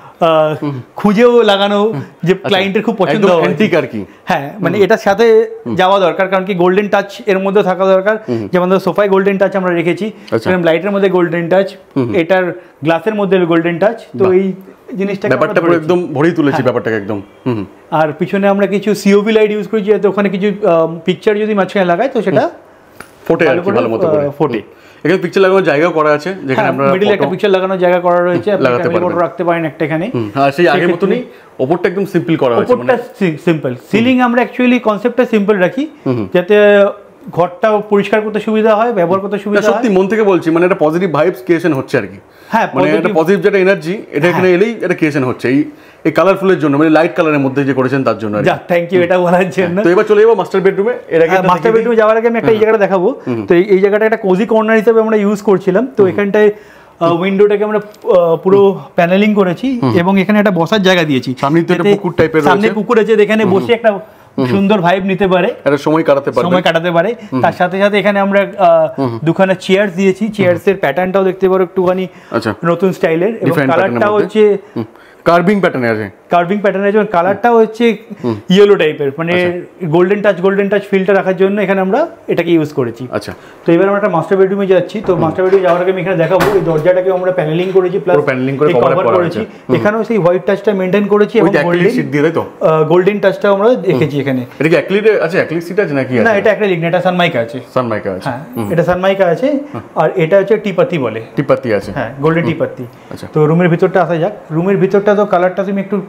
খুঁজেও লাগানো, যে ক্লায়েন্টের খুব পছন্দ হয় অ্যান্টিক আর কি। হ্যাঁ মানে এটার সাথে যাওয়া দরকার, কারণ কি গোল্ডেন টাচ এর মধ্যে থাকা দরকার। যেমন ধরো সোফায় গোল্ডেন টাচ আমরা রেখেছি, লাইটের মধ্যে গোল্ডেন টাচ, এটার গ্লাসের মধ্যে গোল্ডেন টাচ। তো এই জিনিসটা ব্যাপারটা পুরো একদম ভরিয়ে তুলেছি ব্যাপারটাকে একদম। আর পিছনে আমরা কিছু সিওভি লাইট ইউজ করেছি, যাতে ওখানে কিছু পিকচার যদি মাঝখানে লাগাই তো সেটা ফোটে আর কি, ভালো মতো করে ফোটে। এখানে পিকচার লাগানোর জায়গাও করা আছে, যেখানে আমরা মিডলে একটা পিকচার লাগানোর জায়গা করা রয়েছে, আপনি ফ্যামিলি ফটো রাখতে পারেন একটা এখানে। হ্যাঁ সেই আগের মতই ওপরটা একদম সিম্পল করা হয়েছে, ওপরটা সিম্পল। সিলিং আমরা অ্যাকচুয়ালি কনসেপ্টটা সিম্পল রাখি, যাতে ঘরটা পরিষ্কার করতে সুবিধা হয়, ব্যবহার করতে সুবিধা হয়। সত্যি মন থেকে বলছি, মানে একটা পজিটিভ ভাইবস ক্রিয়েশন হচ্ছে আর কি। হ্যাঁ মানে একটা পজিটিভ যেটা এনার্জি, এটা এখানে এলেই এটা ক্রিয়েশন হচ্ছে এই এই কালারফুলের জন্য, মানে লাইট কালারের মধ্যে যে করেছেন তার জন্য। যা থ্যাংক ইউ এটা বলার জন্য। তো এবার চলে যাবো মাস্টার বেডরুমে। এর আগে মাস্টার বেডরুমে যাওয়ার আগে আমি একটা এই জায়গাটা দেখাবো। তো এই জায়গাটা একটা কোজি কর্নার হিসেবে আমরা ইউজ করছিলাম। তো এখানটায় উইন্ডোটাকে আমরা পুরো প্যানেলিং করেছি, এবং এখানে একটা বসার জায়গা দিয়েছি। সামনে তো একটা পুকুর টাইপের রয়েছে, সামনে পুকুর আছে, এখানে বসে একটা সুন্দর ভাইব নিতে পারে, একটা সময় কাটাতে পারে সময় কাটাতে পারে তার সাথে সাথে এখানে আমরা দুখানা চেয়ার দিয়েছি। চেয়ারস এর প্যাটার্নটাও দেখতে পারো একটুখানি নতুন স্টাইলের, এবং কালারটা হচ্ছে কার্ভিং প্যাটার্ন আছে। কার্ভিং প্যাটার্ন আছে, এবং কালারটাও হচ্ছে ইয়েলো টাইপের, মানে গোল্ডেন টাচ গোল্ডেন টাচ ফিলটা রাখার জন্য এখানে আমরা এটাকে ইউজ করেছি। আচ্ছা তো এবার আমরা একটা মাস্টার বেডরুমে যাচ্ছি। তো মাস্টার বেডরুমে যাওয়ার আগে আমি এখানে দেখাবো এই দরজাটাকে আমরা প্যানেলিং করেছি, প্লাস প্যানেলিং করে কভার করেছি। এখানেও সেই হোয়াইট টাচটা মেইনটেইন করেছি, এবং গোল্ডেন শীট দিয়ে তো গোল্ডেন টাচটাও আমরা রেখেছি এখানে। এটা কি অ্যাক্রিলিক আছে? অ্যাক্রিলিক শীট আছে নাকি? না এটা অ্যাক্রিলিক না, এটা সানমাইকা আছে। সানমাইকা আছে, হ্যাঁ এটা সানমাইকা আছে। আর এটা হচ্ছে টিপাতি বলে, টিপাতি আছে, হ্যাঁ গোল্ডেন টিপাতি। আচ্ছা তো রুমের ভিতরটা আসা যাক। রুমের ভিতরটা তো কালারটা তুমি একটু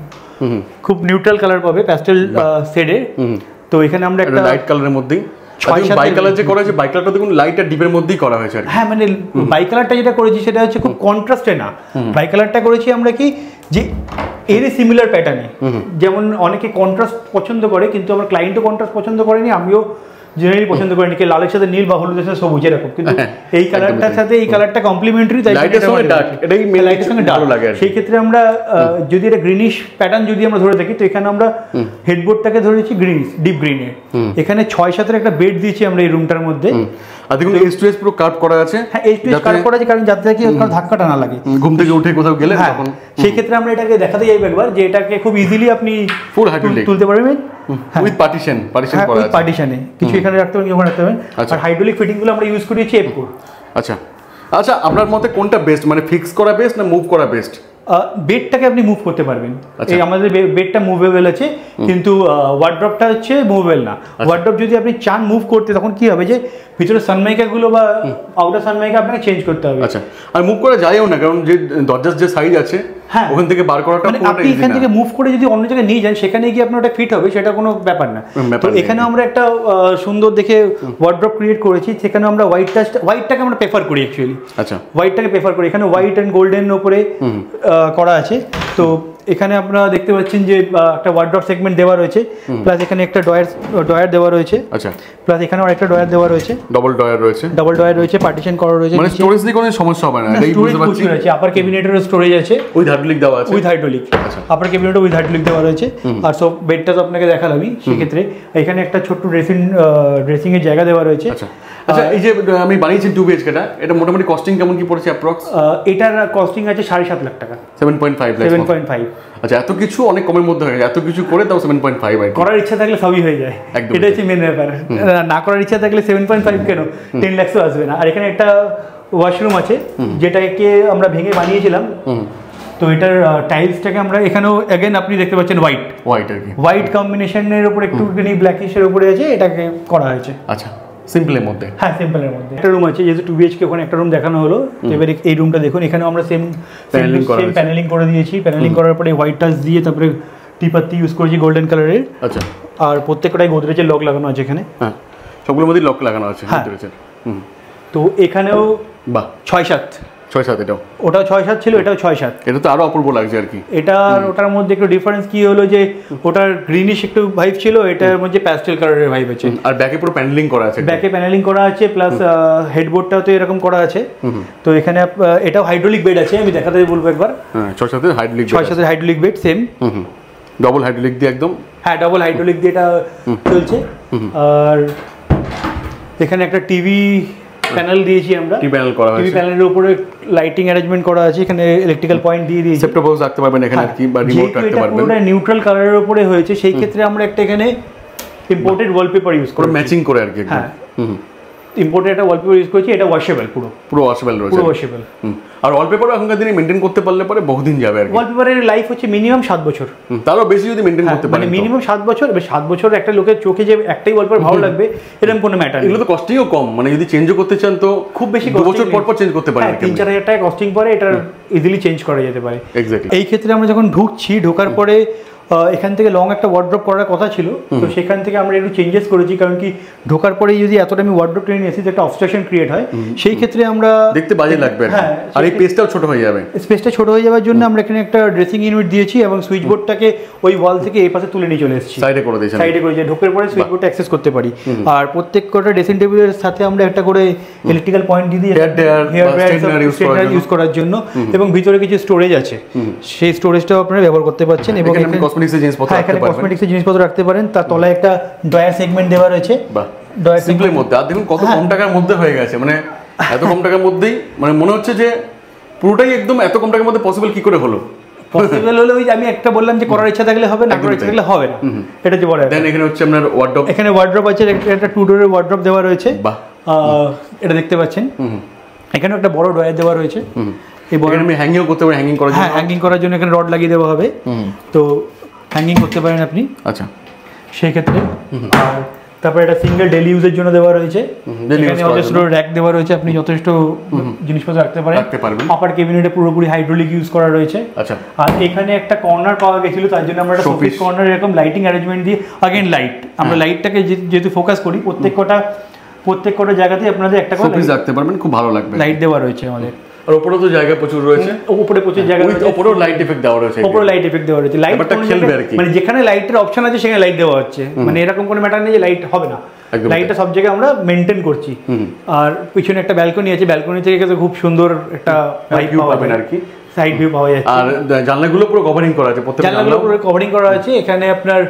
খুব নিউট্রাল কালার পাবে, প্যাস্টেল শেডে। তো এখানে আমরা একটা লাইট কালারের মধ্যেই বাই কালার যে করা হয়েছে, বাই কালারটা দেখুন লাইট আর ডিপের মধ্যেই করা হয়েছে। হ্যাঁ মানে বাই কালারটা যেটা করেছি সেটা হচ্ছে খুব কন্ট্রাস্টে না। বাই কালারটা করেছি আমরা কি যে এর সিমিলার প্যাটার্নে, যেমন অনেকে কন্ট্রাস্ট পছন্দ করে, কিন্তু আমার ক্লায়েন্টও কন্ট্রাস্ট পছন্দ করেনি, আমিও জেনারেলি পছন্দ করিনি, কি লালের সাথে নীল বা হলুদের সাথে সবুজ এরকম। কিন্তু এই কালারটার সাথে এই কালারটা কমপ্লিমেন্টারি, তাই লাইটের সঙ্গে ডার্ক, এটাই মেন লাইটের সঙ্গে ডার্ক লাগে। সেই ক্ষেত্রে আমরা যদি এটা গ্রিনিশ প্যাটার্ন যদি আমরা ধরে থাকি, তো এখানে আমরা হেডবোর্ডটাকে ধরেছি গ্রিন, ডিপ গ্রিনে। এখানে ছয় সাতের একটা বেড দিয়েছি আমরা এই রুমটার মধ্যে। আর দেখুন এস টু এস পুরো কাট করা আছে। হ্যাঁ এস টু এস কাট করা আছে, কারণ যাতে কি ধাক্কাটা না লাগে ঘুম থেকে উঠে কোথাও গেলে তখন। সেই ক্ষেত্রে আমরা এটাকে দেখাতে যাই একবার, যে এটাকে খুব ইজিলি আপনি ফুল হাইড্রোলিক তুলতে পারবেন, উইথ পার্টিশন পার্টিশন করা আছে, পার্টিশনে কিছু এখানে রাখতে পারেন, ওখানে রাখতে পারেন। আর হাইড্রোলিক ফিটিংগুলো আমরা ইউজ করেছি এফ ফোর। আচ্ছা আচ্ছা আপনার মতে কোনটা বেস্ট, মানে ফিক্স করা বেস্ট না মুভ করা বেস্ট? বেডটাকে আপনি মুভ করতে পারবেন, এই আমাদের বেডটা মুভেবল আছে, কিন্তু ওয়ার্ড্রপটা হচ্ছে মুভেবল না। ওয়ার্ড্রপ যদি আপনি চান মুভ করতে, তখন কি হবে যে ভিতরে সানমাইকাগুলো বা আউটার সানমাইকা আপনাকে চেঞ্জ করতে হবে। আচ্ছা আর মুভ করা যায়ও না, কারণ যে দরজার যে সাইজ আছে হ্যাঁ ওখান থেকে বার করাটা পুরোটা আপনি এখান থেকে মুভ করে যদি অন্য জায়গায় নিয়ে যান, সেখানে গিয়ে আপনার ওটা ফিট হবে, সেটা কোনো ব্যাপার না। তো এখানে আমরা একটা সুন্দর দেখে ওয়ার্ড্রপ ক্রিয়েট করেছি, সেখানে আমরা হোয়াইট টাচ হোয়াইটটাকে আমরা প্রেফার করি অ্যাকচুয়ালি। আচ্ছা হোয়াইটটাকে প্রেফার করি, এখানে হোয়াইট অ্যান্ড গোল্ডেন উপরে করা আছে। তো এখানে আপনারা দেখতে পাচ্ছেন যে একটা ওয়ার্ড্রপ সেগমেন্ট দেওয়া রয়েছে, প্লাস এখানে একটা ডয়ার ডয়ার দেওয়া রয়েছে। আচ্ছা প্লাস এখানেও আরেকটা ডয়ার দেওয়া রয়েছে, ডাবল ডয়ার রয়েছে, ডাবল ডয়ার রয়েছে, পার্টিশন করা রয়েছে, মানে স্টোরেজ নিয়ে কোনো সমস্যা হবে না। এই বুঝতে পারছি আছে, আপার ক্যাবিনেটেরও স্টোরেজ আছে, উইথ হাইড্রোলিক দেওয়া আছে, উইথ হাইড্রোলিক। আচ্ছা আপার ক্যাবিনেটও উইথ হাইড্রোলিক দেওয়া রয়েছে। আর সব বেডটা তো আপনাকে দেখালামই। সেক্ষেত্রে এখানে একটা ছোট্ট ড্রেসিং ড্রেসিং এর জায়গা দেওয়া রয়েছে। আচ্ছা আচ্ছা এই যে আমি বানিয়েছি টু বিএইচকেটা, এটা মোটামুটি কস্টিং কেমন কি পড়েছে অ্যাপ্রক্স? এটার কস্টিং আছে সাড়ে সাত লাখ টাকা। Seven point five lakh. Seven point five. আচ্ছা এত কিছু অনেক কমের মধ্যে হয়ে যায়, এত কিছু করে তাও সেভেন পয়েন্ট ফাইভ। করার ইচ্ছা থাকলে সবই হয়ে যায়, এটা হচ্ছে মেন ব্যাপার। না করার ইচ্ছা থাকলে সেভেন পয়েন্ট ফাইভ কেন, টেন লাখসও আসবে না। আর এখানে একটা ওয়াশরুম আছে যেটাকে আমরা ভেঙে বানিয়েছিলাম, তো এটার টাইলসটাকে আমরা এখানেও অ্যাগেন আপনি দেখতে পাচ্ছেন হোয়াইট হোয়াইট আর কি হোয়াইট কম্বিনেশনের উপর একটুখানি ব্ল্যাকিশের উপরে আছে, এটাকে করা হয়েছে। আচ্ছা সিম্পলের মধ্যে? হ্যাঁ সিম্পলের মধ্যে। একটা রুম আছে, যেহেতু টু বিএইচকে ওখানে একটা রুম দেখানো হলো, এবারে এই রুমটা দেখুন, এখানেও আমরা সেম সেম প্যানেলিং করে দিয়েছি। প্যানেলিং করার পরে হোয়াইট টাচ দিয়ে তারপরে টিপাত্তি ইউজ করেছি গোল্ডেন কালারের। আচ্ছা আর প্রত্যেকটাই গোদরেজের লক লাগানো আছে এখানে। হ্যাঁ সবগুলোর মধ্যে লক লাগানো আছে। হ্যাঁ তো এখানেও বাহ ছয় সাত ছয় সাত এটাও ওটাও ছয় সাত ছিল, এটাও ছয় সাত। এটা তো আরো অপূর্ব লাগছে আর কি। এটা ওটার মধ্যে একটু ডিফারেন্স কি হলো যে ওটার গ্রিনিশ একটু ভাইব ছিল, এটার মধ্যে প্যাস্টেল কালারের ভাইব আছে। আর ব্যাকে পুরো প্যানেলিং করা আছে, ব্যাকে প্যানেলিং করা আছে, প্লাস হেডবোর্ডটাও তো এরকম করা আছে। তো এখানে এটাও হাইড্রোলিক বেড আছে, আমি দেখাতে বলবো একবার। হ্যাঁ ছয় সাতের হাইড্রোলিক ছয় সাতের hydraulic bed same double hydraulic দিয়ে একদম। হ্যাঁ ডবল হাইড্রোলিক দিয়ে এটা চলছে। আর এখানে একটা টিভি প্যানেল দিয়েছি আমরা, টিভি প্যানেল করা আছে, টিভি প্যানেলের উপরে লাইটিং অ্যারেঞ্জমেন্ট করা আছে, এখানে ইলেকট্রিক্যাল পয়েন্ট দিয়ে দিয়েছি। সেপ্টো বক্স রাখতে পারবেন এখানে আর কি, বা রিমোট রাখতে পারবেন। পুরোটা নিউট্রাল কালারের উপরে হয়েছে, সেই ক্ষেত্রে আমরা একটা এখানে ইম্পোর্টেড ওয়ালপেপার ইউজ করি, ম্যাচিং করে আর কি। হ্যাঁ ইম্পোর্টেড একটা ওয়ালপেপার ইউজ করেছি, এটা ওয়াশেবল, পুরো পুরো ওয়াশেবল রয়েছে, পুরো ওয়াশেবল। আর ওয়ালপেপার এখনকার দিনে মেইনটেইন করতে পারলে পরে বহুদিন যাবে আর কি। ওয়ালপেপারের লাইফ হচ্ছে মিনিমাম সাত বছর, তারও বেশি যদি মেইনটেইন করতে পারেন, মানে মিনিমাম সাত বছর। এবার সাত বছর একটা লোকের চোখে যে একটাই ওয়ালপেপার ভালো লাগবে এরকম কোনো ম্যাটার নেই। এগুলো তো কস্টিংও কম, মানে যদি চেঞ্জও করতে চান তো খুব বেশি দু বছর পর পর চেঞ্জ করতে পারেন। তিন চার হাজার টাকা কস্টিং পরে এটা ইজিলি চেঞ্জ করা যেতে পারে। এক্স্যাক্টলি। এই ক্ষেত্রে আমরা যখন ঢুকছি, ঢোকার পরে এখান থেকে লং একটা ওয়ার্ড্রপ করার কথা ছিল, তো সেখান থেকে আমরা একটু চেঞ্জেস করেছি, কারণ কি ঢোকার পরেই যদি এতটা আমি ওয়ার্ড্রপ টেনে নিয়ে আসি একটা অবস্ট্রাকশন ক্রিয়েট হয়, সেই ক্ষেত্রে আমরা দেখতে বাজে লাগবে। হ্যাঁ আর এই স্পেসটাও ছোট হয়ে যাবে, স্পেসটা ছোট হয়ে যাওয়ার জন্য আমরা এখানে একটা ড্রেসিং ইউনিট দিয়েছি এবং সুইচ বোর্ডটাকে ওই ওয়াল থেকে এই পাশে তুলে নিয়ে চলে এসেছি, সাইডে করে দিয়েছি, সাইডে করে যে ঢোকার পরে সুইচ বোর্ডটা অ্যাক্সেস করতে পারি। আর প্রত্যেক কটা ড্রেসিং টেবিলের সাথে আমরা একটা করে ইলেকট্রিক্যাল পয়েন্ট দিয়ে দিই হেয়ার ইউজ করার জন্য, এবং ভিতরে কিছু স্টোরেজ আছে, সেই স্টোরেজটাও আপনারা ব্যবহার করতে পারছেন। এবং এখানে কসমেটিক্সের জিনিসপত্র কসমেটিক্সের জিনিসপত্র রাখতে পারেন। তার তলায় একটা ড্রয়ার সেগমেন্ট দেওয়া রয়েছে, ড্রয়ার সিম্পলের মধ্যে। আর দেখুন কত কম টাকার মধ্যে হয়ে গেছে, মানে এত কম টাকার মধ্যেই মানে মনে হচ্ছে যে পুরোটাই একদম এত কম টাকার মধ্যে পসিবল কি করে হলো। পসিবল হলো ওই আমি একটা বললাম যে করার ইচ্ছা থাকলে হবে, না করার ইচ্ছা থাকলে হবে না, এটা যে বলে। দেন এখানে হচ্ছে আপনার ওয়ার্ড্রপ, এখানে ওয়ার্ড্রপ আছে, একটা টু ডোরের ওয়ার্ড্রপ দেওয়া রয়েছে, বাহ এটা দেখতে পাচ্ছেন। এখানে একটা বড় ড্রয়ার দেওয়া রয়েছে, এই বড় আমি হ্যাঙ্গিং করতে পারি, হ্যাঙ্গিং করার জন্য, হ্যাঁ হ্যাঙ্গিং করার জন্য এখানে রড লাগিয়ে দেওয়া হবে, তো হ্যাঙ্গিং করতে পারেন আপনি। আচ্ছা সেই ক্ষেত্রে। আর তারপরে একটা সিঙ্গেল ডেলি ইউজের জন্য দেওয়া রয়েছে, এখানে যথেষ্ট র‍্যাক দেওয়া রয়েছে, আপনি যথেষ্ট জিনিসপত্র রাখতে পারেন। আপার ক্যাবিনেটে পুরোপুরি হাইড্রোলিক ইউজ করা রয়েছে। আচ্ছা আর এখানে একটা কর্নার পাওয়া গেছিল, তার জন্য আমরা একটা শোপিস কর্নার এরকম লাইটিং অ্যারেঞ্জমেন্ট দিয়ে, अगेन লাইট আমরা লাইটটাকে যেহেতু ফোকাস করি, প্রত্যেক কটা প্রত্যেক কটা জায়গাতেই আপনাদের একটা করে শোপিস রাখতে পারবেন, খুব ভালো লাগবে। লাইট দেওয়া রয়েছে আমাদের, আর উপরে তো জায়গা প্রচুর রয়েছে, উপরে প্রচুর জায়গা রয়েছে, উপরেও লাইট এফেক্ট দেওয়া রয়েছে, উপরে লাইট এফেক্ট দেওয়া রয়েছে। লাইটটা খেলবে আর কি, মানে যেখানে লাইটের অপশন আছে সেখানে লাইট দেওয়া হচ্ছে, মানে এরকম কোনো ম্যাটার নেই যে লাইট হবে না, লাইটটা সব জায়গায় আমরা মেইনটেইন করছি। আর পিছনে একটা ব্যালকনি আছে, ব্যালকনি থেকে খুব সুন্দর একটা ভাইব পাবেন আর কি, সাইড ভিউ পাওয়া যাচ্ছে। আর জানলাগুলো পুরো কভারিং করা আছে, প্রত্যেকটা জানলাগুলো পুরো কভারিং করা আছে। এখানে আপনার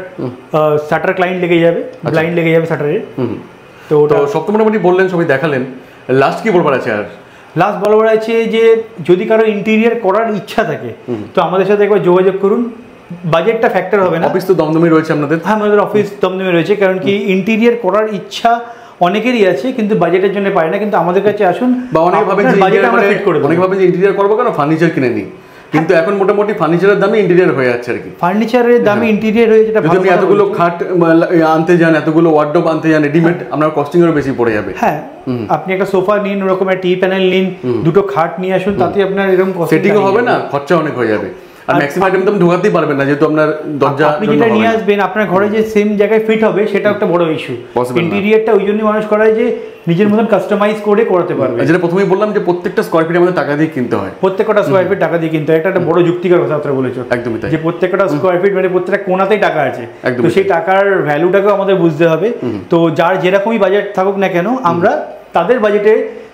শাটার ক্লাইন্ট লেগে যাবে, ব্লাইন্ড লেগে যাবে শাটারের। তো ওটা সব তো মোটামুটি বললেন, সবই দেখালেন, লাস্ট কি বলবার আছে? আর লাস্ট বলবার আছে যে যদি কারো ইন্টেরিয়ার করার ইচ্ছা থাকে তো আমাদের সাথে একবার যোগাযোগ করুন, বাজেটটা ফ্যাক্টর হবে না। অফিস তো দমদমে রয়েছে আপনাদের? হ্যাঁ আমাদের অফিস দমদমে রয়েছে, কারণ কি ইন্টেরিয়ার করার ইচ্ছা অনেকেরই আছে কিন্তু বাজেটের জন্য পারে না, কিন্তু আমাদের কাছে আসুন। বা অনেকে ভাবেন যে বাজেট আমরা ফিট করে দেব, অনেকে ভাবেন যে ইন্টেরিয়ার করব কেন, ফার্নিচার কিনে নিই, কিন্তু এখন মোটামুটি ফার্নিচারের দামে ইন্টেরিয়ার হয়ে যাচ্ছে আর কি। ফার্নিচারের দামে ইন্টেরিয়ার হয়ে যেটা, যদি আপনি এতগুলো খাট আনতে যান, এতগুলো ওয়ার্ডরোব আনতে যান রেডিমেড, আপনার কস্টিং এরও বেশি পড়ে যাবে। হ্যাঁ আপনি একটা সোফা নিন, ওরকম একটা টি প্যানেল নিন, দুটো খাট নিয়ে আসুন, তাতে আপনার এরকম সেটিংও হবে না, খরচা অনেক হয়ে যাবে। আর ম্যাক্সিমাম আইটেম তো ঢোকাতেই পারবেন না, যেহেতু আপনার দরজা আপনি যেটা নিয়ে আসবেন আপনার ঘরে যে সেম জায়গায় ফিট হবে, সেটা একটা বড় ইস্যু। ইন্টেরিয়ারটা ওই জন্যই মানুষ করায় যে নিজের মতন কাস্টমাইজ করে করাতে পারবে। যেটা প্রথমেই বললাম যে প্রত্যেকটা স্কয়ার ফিট আমাদের টাকা দিয়ে কিনতে হয়, প্রত্যেকটা স্কয়ার ফিট টাকা দিয়ে কিনতে হয়, এটা একটা বড় যুক্তিকর কথা আপনারা বলেছো। একদমই তাই, যে প্রত্যেকটা স্কয়ার ফিট মানে প্রত্যেকটা কোণাতেই টাকা আছে, তো সেই টাকার ভ্যালুটাকেও আমাদের বুঝতে হবে। তো যার যেরকমই বাজেট থাকুক না কেন, আমরা তাদের বাজেটে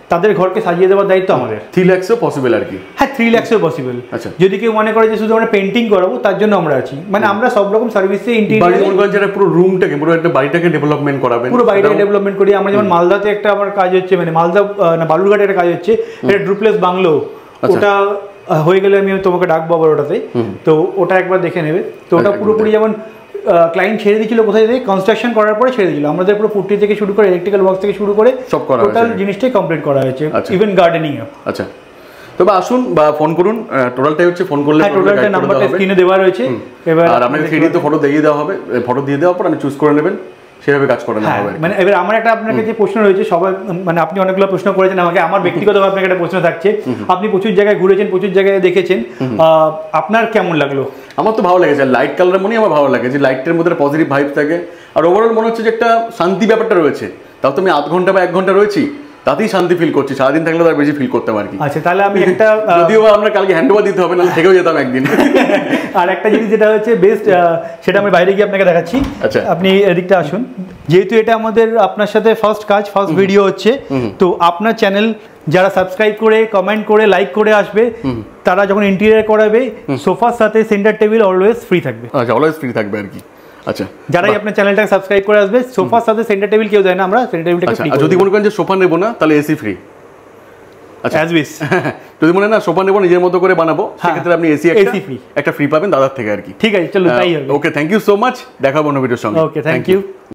তাদের ঘরকে সাজিয়ে দেওয়ার দায়িত্ব আমাদের। থ্রি লাখসও পসিবল আর কি? হ্যাঁ, থ্রি লাখসও পসিবল। আচ্ছা, যদি কেউ মনে করে যে শুধু আমরা পেন্টিং করাবো, তার জন্য আমরা আছি। মানে আমরা সব রকম সার্ভিসে ইন্টেরিয়র, পুরো রুমটাকে, পুরো একটা বাড়িটাকে ডেভেলপমেন্ট করাবেন, পুরো বাড়িটাকে ডেভেলপমেন্ট করি। আমরা যেমন মালদাতে একটা আমার কাজ হচ্ছে, মানে মালদা না বালুরঘাটে একটা কাজ হচ্ছে, এটা ডুপ্লেক্স বাংলো, ওটা হয়ে গেলে আমি তোমাকে ডাকবো আবার ওটাতে, তো ওটা একবার দেখে নেবে। তো ওটা পুরোপুরি যেমন ক্লায়েন্ট ছেড়ে দিয়েছিল কোথায় থেকে, কনস্ট্রাকশন করার পরে ছেড়ে দিয়েছিল, আমাদের পুরো পুট্টি থেকে শুরু করে ইলেকট্রিক্যাল ওয়ার্ক থেকে শুরু করে সব করা হয়েছে, টোটাল জিনিসটাই কমপ্লিট করা হয়েছে, ইভেন গার্ডেনিং এ। আচ্ছা, তবে আসুন বা ফোন করুন, টোটালটাই হচ্ছে ফোন করলে টোটালটা নাম্বারটা স্ক্রিনে দেওয়া রয়েছে। এবার আর আপনাকে থ্রি ডি তো ফটো দিয়ে দেওয়া হবে, ফটো দিয়ে দেওয়ার পর আপনি চুজ করে নেবেন, সেভাবে কাজ করে নেওয়া হবে। মানে এবার আমার একটা আপনাকে যে প্রশ্ন রয়েছে, সবাই মানে আপনি অনেকগুলো প্রশ্ন করেছেন আমাকে, আমার ব্যক্তিগতভাবে আপনাকে একটা প্রশ্ন থাকছে। আপনি প্রচুর জায়গায় ঘুরেছেন, প্রচুর জায়গায় দেখেছেন, আপনার কেমন লাগলো? আমার তো ভালো লেগেছে, লাইট কালারের মনেই আমার ভালো লাগে, যে লাইটের মধ্যে পজিটিভ ভাইব থাকে, আর ওভারঅল মনে হচ্ছে যে একটা শান্তি ব্যাপারটা রয়েছে। তাও তো আমি আধ ঘন্টা বা এক ঘন্টা রয়েছি, তাতেই শান্তি ফিল করছি, সারাদিন থাকলে তার বেশি ফিল করতাম আর কি। আচ্ছা, তাহলে আমি একটা, যদিও আমরা কালকে হ্যান্ডওভার দিতে হবে না, থেকেও যেতাম একদিন। আর একটা জিনিস যেটা হচ্ছে বেস্ট, সেটা আমি বাইরে গিয়ে আপনাকে দেখাচ্ছি। আচ্ছা, আপনি এদিকটা আসুন। যেহেতু এটা আমাদের আপনার সাথে ফার্স্ট কাজ, ফার্স্ট ভিডিও হচ্ছে, তো আপনার চ্যানেল যারা সাবস্ক্রাইব করে, কমেন্ট করে, লাইক করে আসবে, তারা যখন ইন্টেরিয়র করাবে, সোফার সাথে সেন্টার টেবিল অলওয়েজ ফ্রি থাকবে। আচ্ছা, অলওয়েজ ফ্রি থাকবে আর কি। আচ্ছা, যারাই আপনার চ্যানেলটাকে সাবস্ক্রাইব করে আসবে, সোফার সাথে সেন্টার টেবিল কেউ দেয় না, আমরা সেন্টার টেবিলটাকে ফ্রি। যদি মনে করেন যে সোফা নেব না, তাহলে এসি ফ্রি। আচ্ছা, অ্যাজ উইশ। যদি মনে না সোফা নেব, নিজের মতো করে বানাবো, সেক্ষেত্রে আপনি এসি একটা ফ্রি একটা ফ্রি পাবেন দাদার থেকে আর কি। ঠিক আছে, চলো তাই হবে। Okay, thank you so much, দেখাবো অন্য ভিডিওর সঙ্গে। Okay, thank you.